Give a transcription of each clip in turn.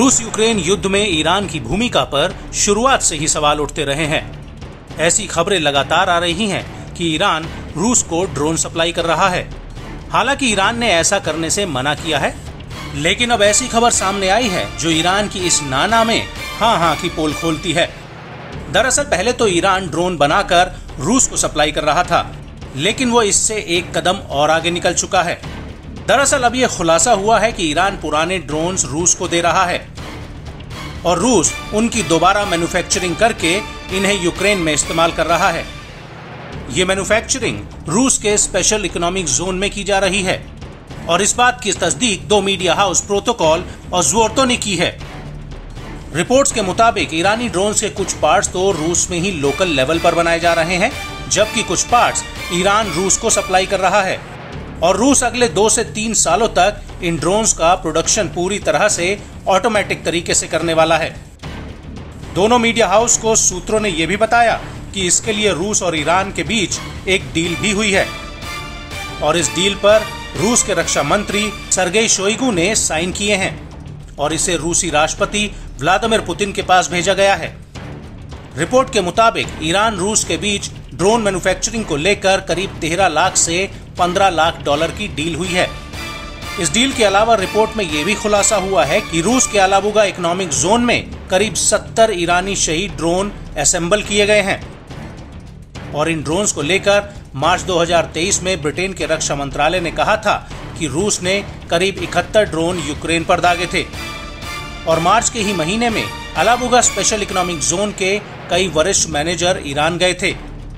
रूस यूक्रेन युद्ध में ईरान की भूमिका पर शुरुआत से ही सवाल उठते रहे हैं। ऐसी खबरें लगातार आ रही हैं कि ईरान रूस को ड्रोन सप्लाई कर रहा है। हालांकि ईरान ने ऐसा करने से मना किया है, लेकिन अब ऐसी खबर सामने आई है जो ईरान की इस नाना में हाँ की पोल खोलती है। दरअसल पहले तो ईरान ड्रोन बनाकर रूस को सप्लाई कर रहा था, लेकिन वो इससे एक कदम और आगे निकल चुका है। दरअसल अब यह खुलासा हुआ है कि ईरान पुराने ड्रोन्स रूस को दे रहा है और रूस उनकी दोबारा मैन्युफैक्चरिंग करके इन्हें यूक्रेन में इस्तेमाल कर रहा है। ये मैन्युफैक्चरिंग रूस के स्पेशल इकोनॉमिक जोन में की जा रही है और इस बात की तस्दीक दो मीडिया हाउस प्रोटोकॉल और ज़्वोर्तो ने की है। रिपोर्ट्स के मुताबिक ईरानी ड्रोन्स के कुछ पार्ट्स तो रूस में ही लोकल लेवल पर बनाए जा रहे हैं, जबकि कुछ पार्ट्स ईरान रूस को सप्लाई कर रहा है और रूस अगले 2 से 3 सालों तक इन ड्रोन्स का प्रोडक्शन पूरी तरह से ऑटोमेटिक तरीके से करने वाला है। दोनों मीडिया हाउस को सूत्रों ने यह भी बताया कि इसके लिए रूस और ईरान के बीच एक डील भी हुई है और इस डील पर रूस के रक्षा मंत्री सर्गेई शोइगु ने साइन किए हैं और इसे रूसी राष्ट्रपति व्लादिमीर पुतिन के पास भेजा गया है। रिपोर्ट के मुताबिक ईरान रूस के बीच ड्रोन मैन्युफैक्चरिंग को लेकर करीब 13 लाख से 15 लाख डॉलर की डील हुई है। इस डील के अलावा रिपोर्ट में यह भी खुलासा हुआ है कि रूस के अलाबुगा इकोनॉमिक जोन में करीब 70 ईरानी शहीद ड्रोन असेंबल किए गए हैं और इन ड्रोन्स को लेकर मार्च 2023 में ब्रिटेन के रक्षा मंत्रालय ने कहा था कि रूस ने करीब 71 ड्रोन यूक्रेन पर दागे थे और मार्च के ही महीने में अलाबुगा स्पेशल इकोनॉमिक जोन के कई वरिष्ठ मैनेजर ईरान गए थे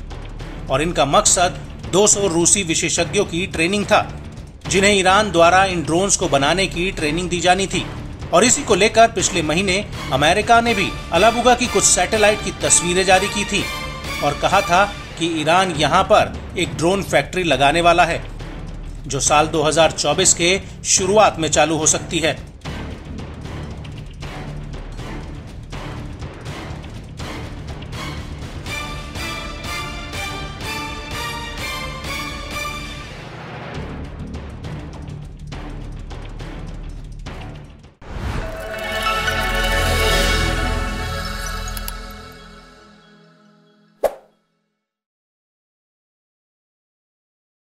और इनका मकसद 200 रूसी विशेषज्ञों की ट्रेनिंग था, जिन्हें ईरान द्वारा इन ड्रोन्स को बनाने की ट्रेनिंग दी जानी थी। और इसी को लेकर पिछले महीने अमेरिका ने भी अलाबुगा की कुछ सैटेलाइट की तस्वीरें जारी की थी और कहा था कि ईरान यहां पर एक ड्रोन फैक्ट्री लगाने वाला है, जो साल 2024 के शुरुआत में चालू हो सकती है।